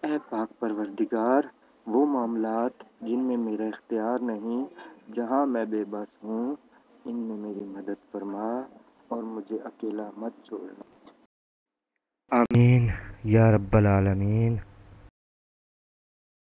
ऐ पाक परवरदिगार, वो मामलात जिनमें मेरा इख्तियार नहीं, जहाँ मैं बेबस हूँ, इनमें मेरी मदद फरमा और मुझे अकेला मत छोड़ना। आमीन या रब्बल आलमीन।